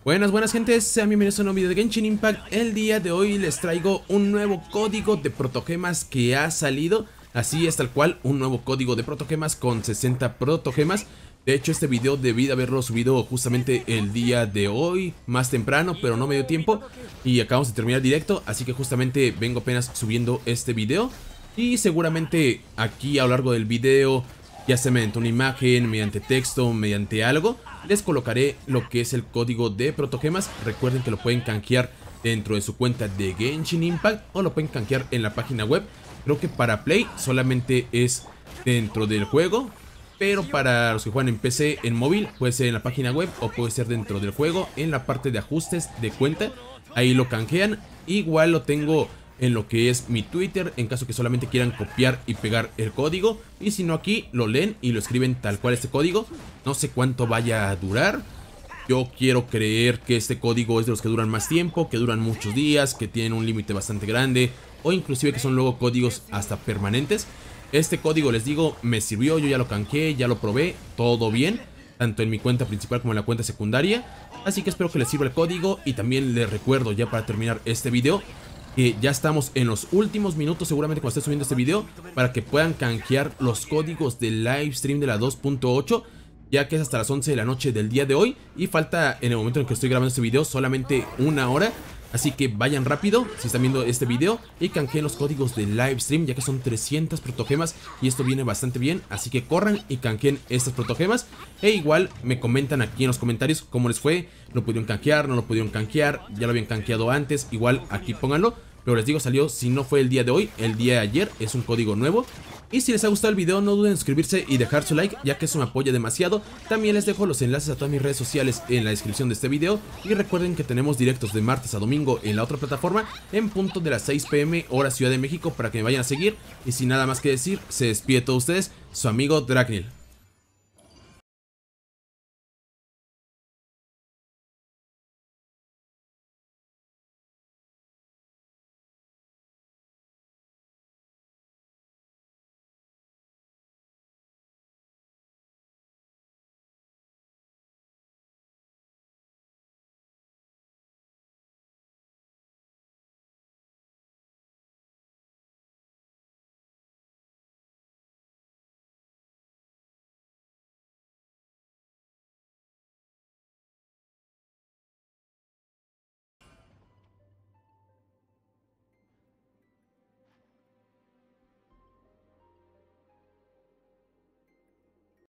Buenas gentes, sean bienvenidos a un nuevo video de Genshin Impact. El día de hoy les traigo un nuevo código de protogemas que ha salido. Así es, tal cual, un nuevo código de protogemas con 60 protogemas. De hecho, este video debí de haberlo subido justamente el día de hoy, más temprano, pero no me dio tiempo. Y acabamos de terminar el directo, así que justamente vengo apenas subiendo este video. Y seguramente aquí a lo largo del video, ya sea mediante una imagen, mediante texto, mediante algo, les colocaré lo que es el código de protogemas. Recuerden que lo pueden canjear dentro de su cuenta de Genshin Impact o lo pueden canjear en la página web. Creo que para Play solamente es dentro del juego, pero para los que juegan en PC, en móvil, puede ser en la página web o puede ser dentro del juego, en la parte de ajustes de cuenta. Ahí lo canjean. Igual lo tengo en lo que es mi Twitter, en caso que solamente quieran copiar y pegar el código. Y si no, aquí lo leen y lo escriben tal cual este código. No sé cuánto vaya a durar. Yo quiero creer que este código es de los que duran más tiempo, que duran muchos días, que tienen un límite bastante grande, o inclusive que son luego códigos hasta permanentes. Este código, les digo, me sirvió, yo ya lo canjeé, ya lo probé, todo bien, tanto en mi cuenta principal como en la cuenta secundaria. Así que espero que les sirva el código. Y también les recuerdo, ya para terminar este video, que ya estamos en los últimos minutos, seguramente cuando esté subiendo este video, para que puedan canjear los códigos del live stream de la 2.8, ya que es hasta las 11 de la noche del día de hoy. Y falta, en el momento en que estoy grabando este video, solamente una hora. Así que vayan rápido, si están viendo este video, y canjeen los códigos del live stream, ya que son 300 protogemas y esto viene bastante bien. Así que corran y canjeen estas protogemas. E igual me comentan aquí en los comentarios cómo les fue. ¿Lo pudieron canjear? ¿No lo pudieron canjear? ¿Ya lo habían canjeado antes? Igual aquí pónganlo. Pero les digo, salió, si no fue el día de hoy, el día de ayer. Es un código nuevo. Y si les ha gustado el video, no duden en suscribirse y dejar su like, ya que eso me apoya demasiado. También les dejo los enlaces a todas mis redes sociales en la descripción de este video. Y recuerden que tenemos directos de martes a domingo en la otra plataforma, en punto de las 6 p.m. hora Ciudad de México, para que me vayan a seguir. Y sin nada más que decir, se despide de todos ustedes, su amigo Dragneel.